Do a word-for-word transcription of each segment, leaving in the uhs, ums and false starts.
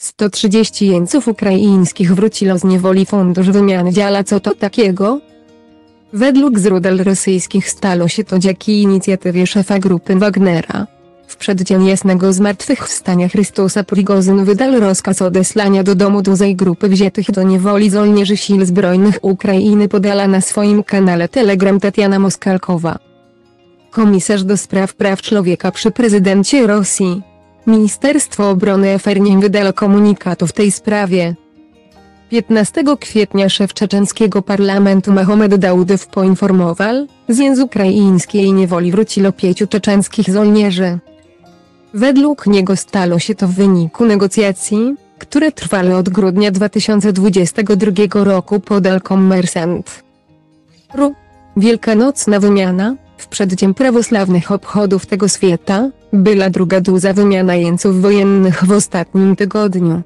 sto trzydzieści jeńców ukraińskich wróciło z niewoli. Fundusz wymiany działa. Co to takiego? Według źródeł rosyjskich stało się to dzięki inicjatywie szefa grupy Wagnera. W przeddzień jasnego zmartwychwstania Chrystusa Prigozyn wydał rozkaz odesłania do domu dużej grupy wziętych do niewoli żołnierzy sił zbrojnych Ukrainy, podała na swoim kanale Telegram Tatiana Moskalkowa, komisarz do spraw praw człowieka przy prezydencie Rosji. Ministerstwo Obrony F R nie wydało komunikatu w tej sprawie. piętnastego kwietnia szef czeczeńskiego parlamentu Mahomet Dałudow poinformował, że z ukraińskiej niewoli wróciło pięciu czeczenskich żołnierzy. Według niego stało się to w wyniku negocjacji, które trwały od grudnia dwa tysiące dwudziestego drugiego roku, podał Kommersant. R. Wielkanocna wymiana. W przeddzień prawosławnych obchodów tego święta, była druga duża wymiana jeńców wojennych w ostatnim tygodniu.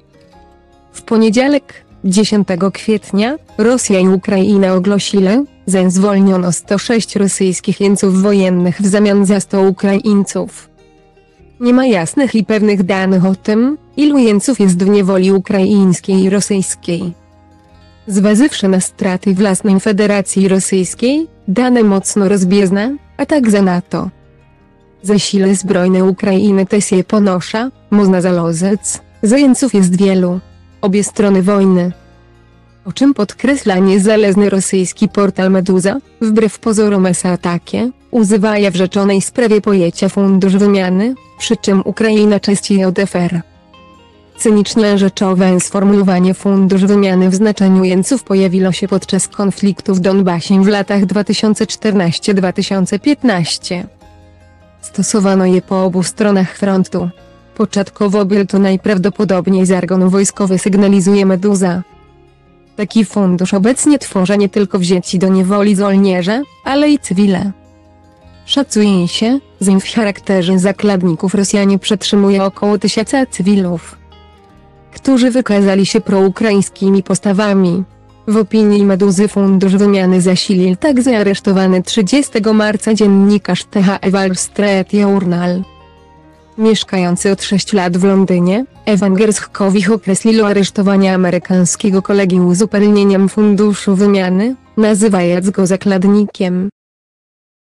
W poniedziałek, dziesiątego kwietnia, Rosja i Ukraina ogłosiły, że zwolniono sto sześć rosyjskich jeńców wojennych w zamian za sto Ukraińców. Nie ma jasnych i pewnych danych o tym, ilu jeńców jest w niewoli ukraińskiej i rosyjskiej. Zważywszy na straty własnej Federacji Rosyjskiej, dane mocno rozbieżne, a także na to, że siły zbrojne Ukrainy też je ponosza, można założyć, że jeńców jest wielu. Obie strony wojny. O czym podkreśla niezależny rosyjski portal Meduza, wbrew pozorom jest takie, używa w rzeczonej sprawie pojęcia fundusz wymiany, przy czym Ukraina częściej od F R. Cynicznie rzeczowe sformułowanie fundusz wymiany w znaczeniu jeńców pojawiło się podczas konfliktu w Donbasie w latach dwa tysiące czternastym do dwa tysiące piętnastego. Stosowano je po obu stronach frontu. Początkowo był to najprawdopodobniej jargon wojskowy, sygnalizuje Meduza. Taki fundusz obecnie tworzy nie tylko wzięci do niewoli żołnierze, ale i cywile. Szacuje się, że w charakterze zakładników Rosjanie przetrzymują około tysiąca cywilów, którzy wykazali się proukraińskimi postawami. W opinii Meduzy fundusz wymiany zasilił także aresztowany trzydziestego marca dziennikarz T H E Wall Street Journal. Mieszkający od sześciu lat w Londynie, Evan Gershkovich określił aresztowanie amerykańskiego kolegi uzupełnieniem funduszu wymiany, nazywając go zakładnikiem.